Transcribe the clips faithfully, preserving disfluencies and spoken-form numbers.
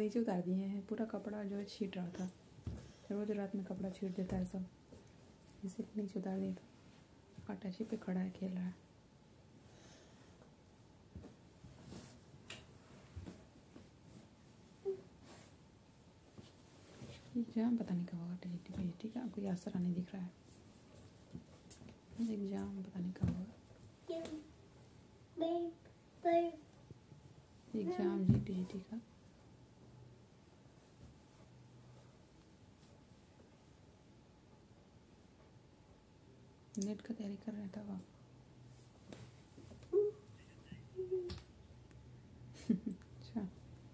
नीचे उतार दिए हैं। पूरा कपड़ा जो है छीट रहा था, रोज रात में कपड़ा छीट देता है सब, इसीलिए नीचे उतार दिया था। अटैची पे खड़ा है, खेल रहा है। एग्जाम पता नहीं कब होगा, टी जी टी का कोई असर नहीं दिख रहा है। एग्जाम पता नहीं कब होगा। Exam G T G T का नेट का तैयारी कर रहा था वो। अच्छा,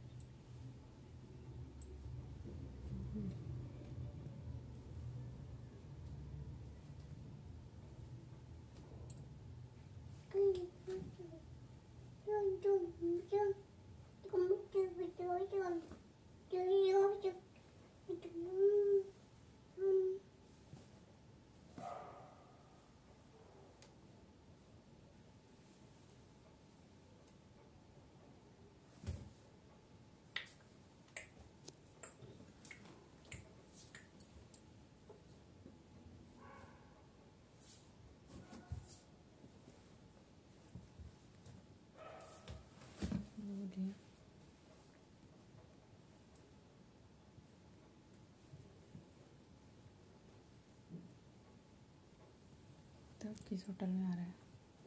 तब किस होटल में आ रहा है?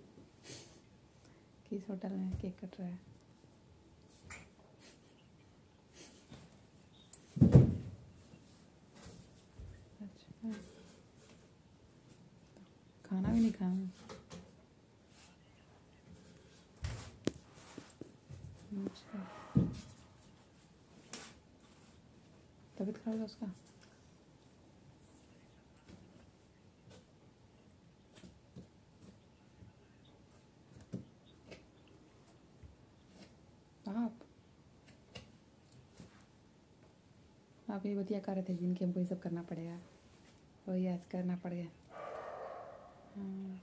किस होटल में केक कट रहा है? अच्छा, खाना भी नहीं खाया। अच्छा, तबीयत खराब है उसका? आप आप ये बतिया कर रहे थे जिनके हमको ये सब करना पड़ेगा, वही आज करना पड़ गया। हाँ,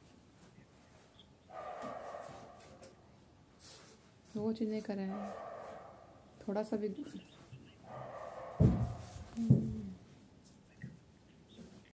वो चीज़ नहीं कर रहे हैं, थोड़ा सा भी